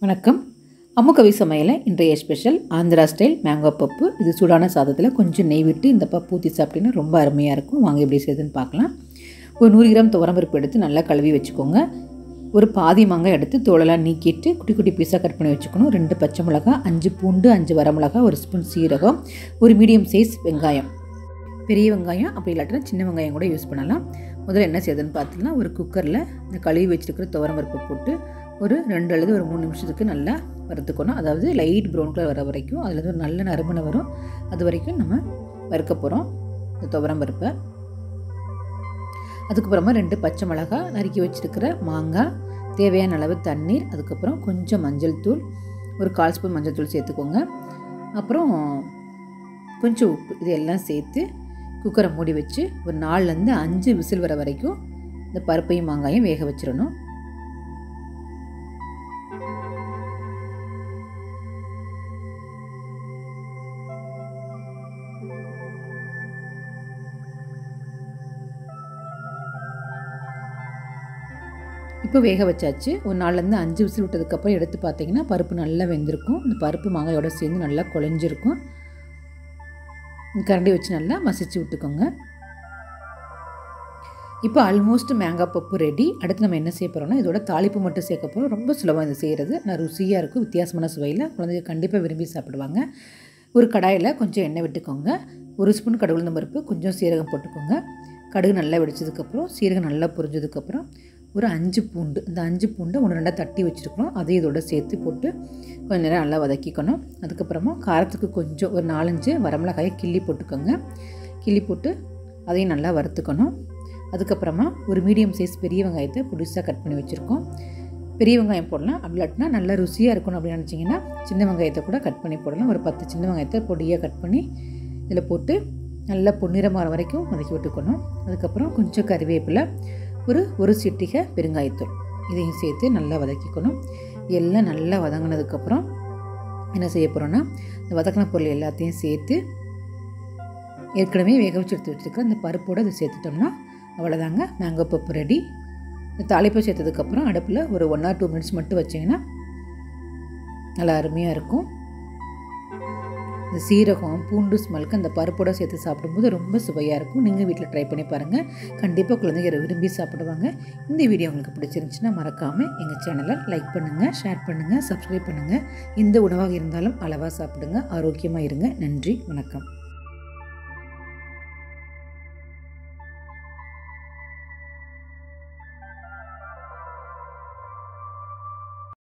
வணக்கம். அம்மு கவி சமையல இன்றைய special Andhra style mango pappu. இது சூடான சாதத்தில் கொஞ்சம் நெய் விட்டு இந்த பப்பு ஊற்றி சாப்பிட்டீங்கன்னா ரொம்ப அருமையாக இருக்கும். வாங்க எப்படி செய்யுதுன்னு பார்க்கலாம். ஒரு 100 கிராம் துவரம்பருப்பு எடுத்து நல்லா கழுவி வச்சுக்கோங்க. ஒரு பாதி மாங்காய் எடுத்து தோலெல்லாம் நீக்கிட்டு குட்டி குட்டி பீஸாக கட் பண்ணி வச்சுக்கணும். 2 பச்சை மிளகாய், 5 பூண்டு, 5 வரமிளகாய், 1 ஸ்பூன் சீரகம், ஒரு மீடியம் சைஸ் வெங்காயம். பெரிய வெங்காயம் அப்படி இல்லாட்டினா சின்ன வெங்காயம் கூட யூஸ் பண்ணலாம். முதல்ல என்ன செய்யுதுன்னு பார்த்தீங்கன்னா, ஒரு குக்கரில் இந்த கழுவி வச்சுருக்கிற துவரம்பருப்பு போட்டு ஒரு 2 அல்லது ஒரு 3 நிமிஷத்துக்கு நல்லா வறுத்துக்கணும். அதாவது லைட் ப்ரௌன் கலர் வர வரைக்கும், அதில் ஒரு நல்ல நறுமணம் வரும், அது வரைக்கும் நம்ம வறுக்க போகிறோம் இந்த துவரம்பருப்பை. அதுக்கப்புறமா 2 பச்சை மிளகாய், நறுக்கி வச்சுருக்கிற மாங்காய், தேவையான அளவு தண்ணீர், அதுக்கப்புறம் கொஞ்சம் மஞ்சள் தூள், ஒரு 1/4 ஸ்பூன் மஞ்சள் தூள் சேர்த்துக்கோங்க. அப்புறம் கொஞ்சம் உப்பு, இதெல்லாம் சேர்த்து குக்கரை மூடி வச்சு ஒரு 4லேருந்து 5 விசில் வர வரைக்கும் இந்த பருப்பையும் மாங்காயும் வேக வச்சிடணும். இப்போ வேக வச்சாச்சு. ஒரு 4லேருந்து 5 விசில் விட்டதுக்கப்புறம் எடுத்து பார்த்தீங்கன்னா பருப்பு நல்லா வெந்திருக்கும். இந்த பருப்பு மாங்காயோட சேர்ந்து நல்லா குழஞ்சிருக்கும். கரண்டி வச்சு நல்லா மசிச்சு விட்டுக்கோங்க. இப்போ ஆல்மோஸ்ட் மேங்காய் பப்பு ரெடி. அடுத்து நம்ம என்ன செய்ய போகிறோம்னா, இதோட தாளிப்பு மட்டும் சேர்க்க போகிறோம். ரொம்ப சுலபம் இது செய்கிறது. நான் ருசியாக இருக்கும், வித்தியாசமான சுவையில் குழந்தைங்க கண்டிப்பாக விரும்பி சாப்பிடுவாங்க. ஒரு கடாயில் கொஞ்சம் எண்ணெய் விட்டுக்கோங்க. 1 ஸ்பூன் கடுகு உளுந்தம் பருப்பு, கொஞ்சம் சீரகம் போட்டுக்கோங்க. கடுகு நல்லா வெடிச்சதுக்கப்புறம் சீரகம் நல்லா பொரிஞ்சதுக்கப்புறம் ஒரு 5 பூண்டு, இந்த 5 பூண்டை 1-2 தட்டி வச்சுருக்கிறோம், அதையும் இதோட சேர்த்து போட்டு கொஞ்சம் நேரம் நல்லா வதக்கிக்கணும். அதுக்கப்புறமா காரத்துக்கு கொஞ்சம் ஒரு 4-5 வரமிளகாயை கிள்ளி போட்டுக்கோங்க. கிள்ளி போட்டு அதையும் நல்லா வறுத்துக்கணும். அதுக்கப்புறமா ஒரு மீடியம் சைஸ் பெரிய வெங்காயத்தை புதுசாக கட் பண்ணி வச்சுருக்கோம். பெரிய வெங்காயம் போடலாம், அப்படி இல்லாட்டினா நல்லா ருசியாக இருக்கணும் அப்படின்னு நினச்சிங்கன்னா சின்ன வெங்காயத்தை கூட கட் பண்ணி போடலாம். ஒரு 10 சின்ன வெங்காயத்தை பொடியாக கட் பண்ணி இதில் போட்டு நல்லா பொன்னிறமாற வரைக்கும் வதக்கி விட்டுக்கணும். அதுக்கப்புறம் கொஞ்சம் கறிவேப்பிலை, ஒரு சிட்டிகை பெருங்காயத்தூள், இதையும் சேர்த்து நல்லா வதக்கிக்கணும். எல்லாம் நல்லா வதங்கினதுக்கப்புறம் என்ன செய்ய போகிறோன்னா, இந்த வதக்கின பொருள் எல்லாத்தையும் சேர்த்து ஏற்கனவே வேக வச்சு எடுத்து வச்சுருக்க அந்த பருப்போடு அதை சேர்த்துட்டோம்னா அவ்வளோதாங்க, மேங்கோ பப்பு ரெடி. இந்த தாளிப்பை சேர்த்ததுக்கப்புறம் அடுப்பில் ஒரு 1 or 2 மினிட்ஸ் மட்டும் வச்சிங்கன்னா நல்லா அருமையாக இருக்கும். இந்த சீரகம் பூண்டு ஸ்மெல்க்கு அந்த பருப்போடு சேர்த்து சாப்பிடும்போது ரொம்ப சுவையாக இருக்கும். நீங்கள் வீட்டில் ட்ரை பண்ணி பாருங்கள், கண்டிப்பாக குழந்தைங்க விரும்பி சாப்பிடுவாங்க. இந்த வீடியோ உங்களுக்கு பிடிச்சிருந்துச்சுன்னா மறக்காமல் எங்கள் சேனலை லைக் பண்ணுங்கள், ஷேர் பண்ணுங்கள், சப்ஸ்கிரைப் பண்ணுங்கள். எந்த உணவாக இருந்தாலும் அளவாக சாப்பிடுங்க, ஆரோக்கியமாக இருங்க. நன்றி, வணக்கம்.